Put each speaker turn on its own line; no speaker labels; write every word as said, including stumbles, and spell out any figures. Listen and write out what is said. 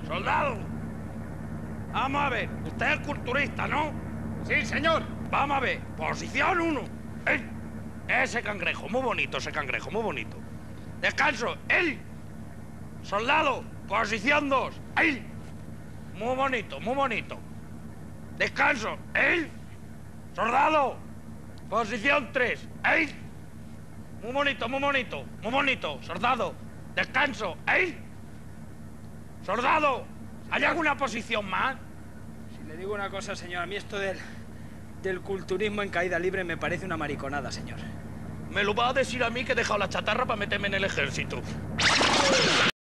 Soldado. Vamos a ver. Usted es culturista, ¿no?
Sí, señor.
Vamos a ver. Posición uno. ¡Ey! Ese cangrejo. Muy bonito ese cangrejo. Muy bonito. Descanso. ¡Ey! Soldado. Posición dos. ¡Ey! Muy bonito, muy bonito. Descanso. ¡Ey! Soldado. Posición tres. ¡Ey! Muy bonito, muy bonito. Muy bonito. Soldado. Descanso. ¡Ey! Soldado. ¿Hay alguna posición más?
Si le digo una cosa, señor, a mí esto del, del culturismo en caída libre me parece una mariconada, señor.
Me lo va a decir a mí que he dejado la chatarra para meterme en el ejército.